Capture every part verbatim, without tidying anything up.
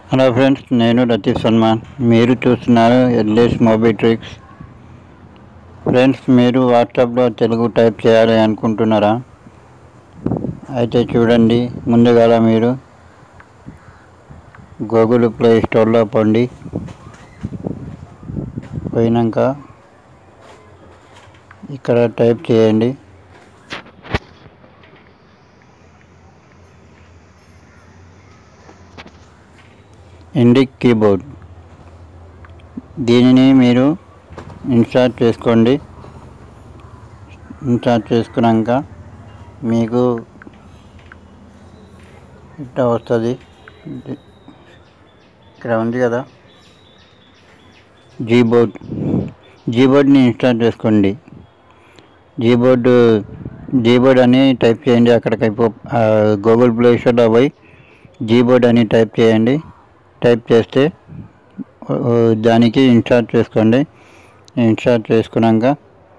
Hello friends, నేను లతీఫ్ సల్మాన్. మీరు చూస్తున్నారు ఎల్ఎస్ మొబైల్ ట్రిక్స్. ఫ్రెండ్స్, మీరు వాట్సాప్లో తెలుగు టైప్ చేయాలి అనుకుంటున్నారా? అయితే చూడండి, ముందుగా మీరు గూగుల్ ప్లే స్టోర్లో పోండి. పోయినాక ఇక్కడ టైప్ చేయండి ఇండిక్ కీబోర్డ్. దీనిని మీరు ఇన్స్టాల్ చేసుకోండి. ఇన్స్టాల్ చేసుకున్నాక మీకు ఇట్లా వస్తుంది. ఇక్కడ ఉంది కదా జీబోర్డ్. జీబోర్డ్ని ఇన్స్టాల్ చేసుకోండి. జీబోర్డు జీబోర్డ్ అని టైప్ చేయండి. అక్కడికి గూగుల్ ప్లే స్టోర్లో పోయి జీబోర్డ్ అని టైప్ చేయండి. టైప్ చేస్తే దానికి ఇన్స్టాల్ చేసుకోండి. ఇన్స్టాల్ చేసుకున్నాక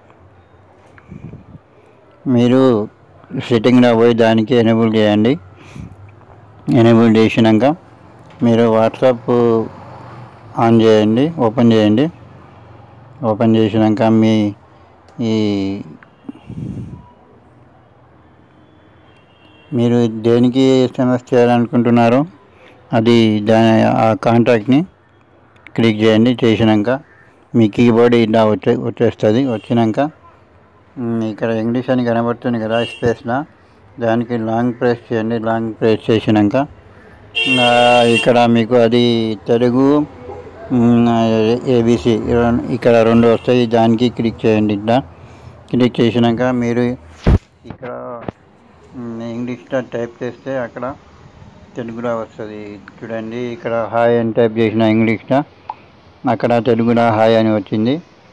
మీరు సెట్టింగ్లో పోయి దానికి ఎనేబుల్ చేయండి. ఎనేబుల్ చేసినాక మీరు వాట్సాప్ ఆన్ చేయండి, ఓపెన్ చేయండి. ఓపెన్ చేసినాక మీ ఈ మీరు దేనికి ఎస్ఎంఎస్ చేయాలనుకుంటున్నారో అది దాని ఆ కాంటాక్ట్ని క్లిక్ చేయండి. చేసినాక మీ కీబోర్డ్ ఇలా వచ్చే వచ్చేస్తుంది. వచ్చినాక ఇక్కడ ఇంగ్లీష్ అని కనబడుతుంది కదా స్పేస్లో, దానికి లాంగ్ ప్రెస్ చేయండి. లాంగ్ ప్రెస్ చేసినాక ఇక్కడ మీకు అది తెలుగు ఏబిసి ఇక్కడ రెండు వస్తాయి. దానికి క్లిక్ చేయండి. ఇట్లా క్లిక్ చేసినాక మీరు ఇక్కడ ఇంగ్లీష్లో టైప్ చేస్తే అక్కడ తెలుగులో వస్తుంది. చూడండి, ఇక్కడ హాయ్ అని టైప్ చేసిన ఇంగ్లీష్లో, అక్కడ తెలుగులో హాయ్ అని వచ్చింది.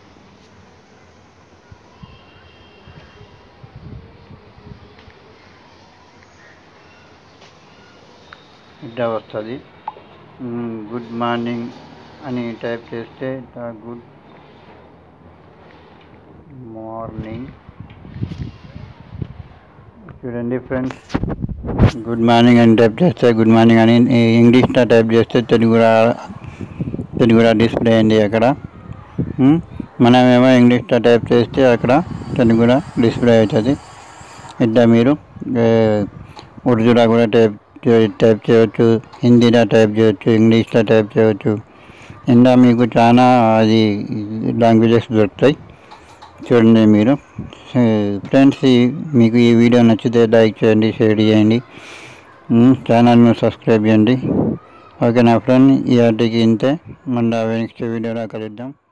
ఇట్లా వస్తుంది. గుడ్ మార్నింగ్ అని టైప్ చేస్తే గుడ్ మార్నింగ్. చూడండి ఫ్రెండ్స్, గుడ్ మార్నింగ్ అని టైప్ చేస్తే గుడ్ మార్నింగ్ అని, ఇంగ్లీష్లో టైప్ చేస్తే తెలుగు తెలుగులో డిస్ప్లే అయింది. అక్కడ మనమేమో ఇంగ్లీష్లో టైప్ చేస్తే అక్కడ తెలుగులో డిస్ప్లే అవుతుంది. ఇట్లా మీరు ఉర్దూలో కూడా టైప్ టైప్ చేయవచ్చు, హిందీలో టైప్ చేయవచ్చు, ఇంగ్లీష్లో టైప్ చేయవచ్చు. ఇంకా మీకు చాలా అది లాంగ్వేజెస్ దొరుకుతాయి. చూడండి మీరు ఫ్రెండ్స్, మీకు ఈ వీడియో నచ్చితే లైక్ చేయండి, షేర్ చేయండి, ఛానల్ను సబ్స్క్రైబ్ చేయండి. ఓకే నా ఫ్రెండ్, ఈ ఆర్టీకి ఇంతే. మళ్ళీ నెక్స్ట్ వీడియోలో కలుద్దాం.